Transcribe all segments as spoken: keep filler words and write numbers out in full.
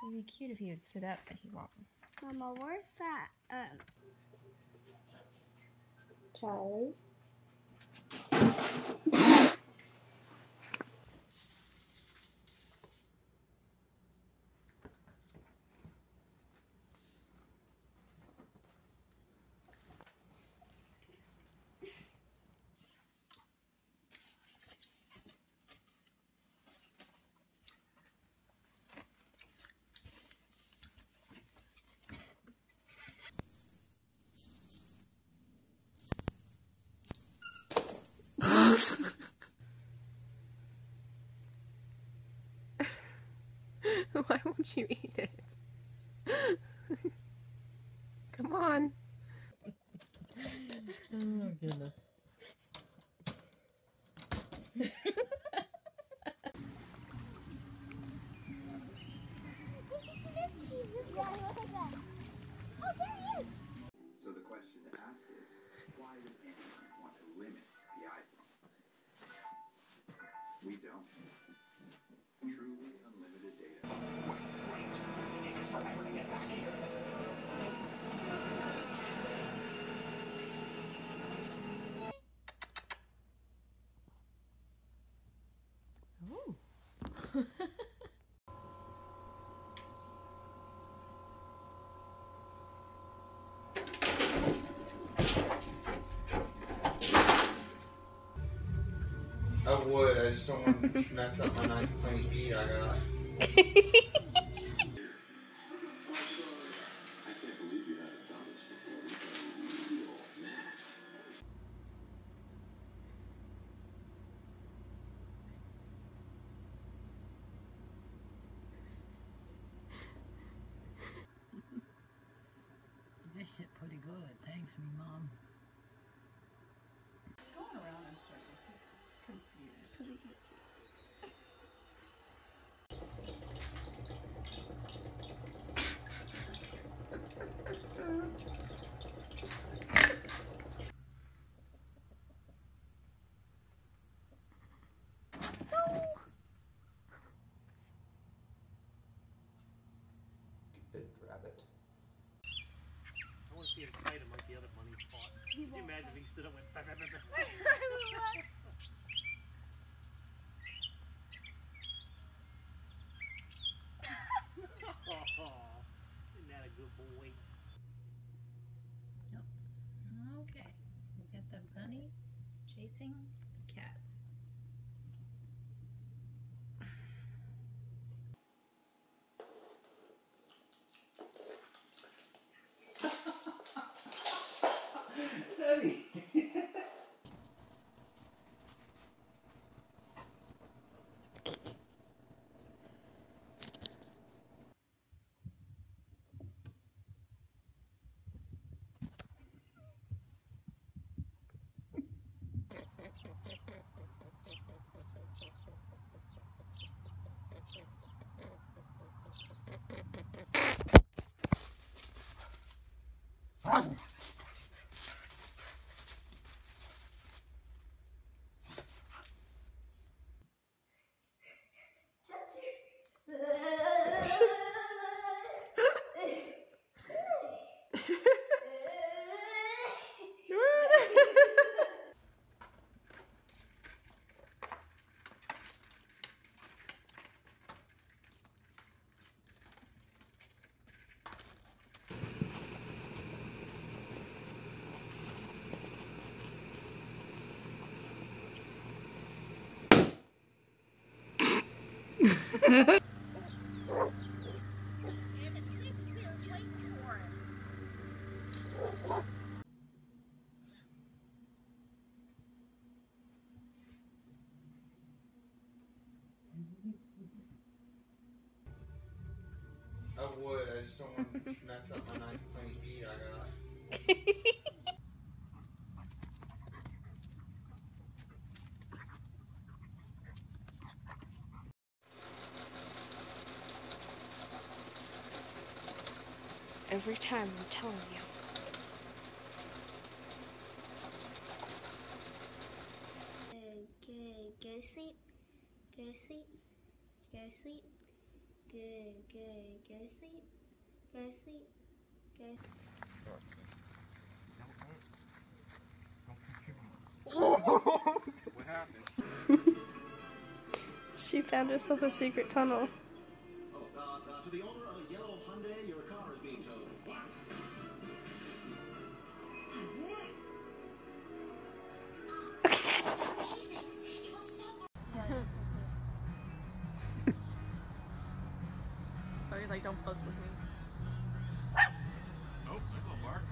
It'd be cute if he would sit up, but he won't. Mama, where's that? Um. Charlie. Why won't you eat it? Come on. Oh, goodness. So the question to ask is, why does anyone want to limit the iPhone? We don't. Truly unlimited data. Oh. I would, I just don't want to mess up my nice clean feet I got. This shit pretty good. Thanks, me mom. Going around in circles. He's confused. So we can Big rabbit. I want to see it fight him like the other bunnies fought. Can you imagine if he stood up and went... Bah, bah, bah, bah. Oh, isn't that a good boy? Okay. We got the bunny chasing cats. Daddy! I would, I just don't want to mess up my nice clean feet I got. every time, I'm telling you. Go, go, go sleep. Go sleep. Go sleep. Good, good. Go to sleep. Go to sleep. Go. What happened? She found herself a secret tunnel. Oh, uh, uh, to the owner of a yellow Hyundai, your car is being towed. What? So he's like, don't fuck with me. Nope, that's not Mark.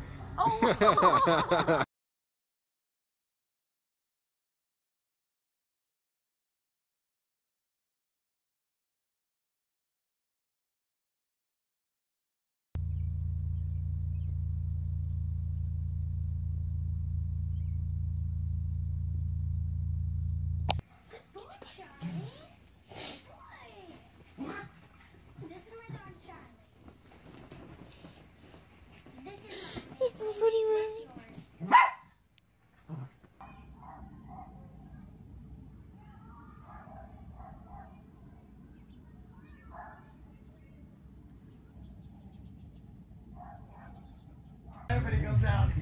Oh! Everybody comes down.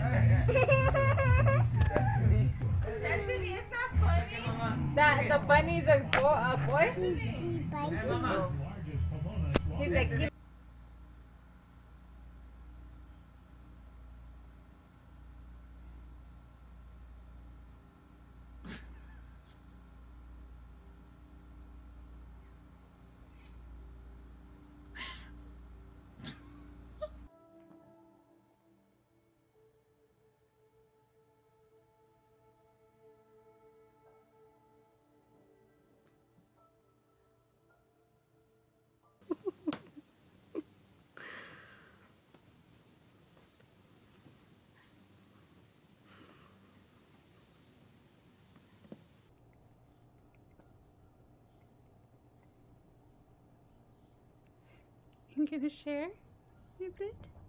Destiny, it's not funny. That the bunny's a boy. A boy? Hey, mama. He's like, give You gonna share a bit?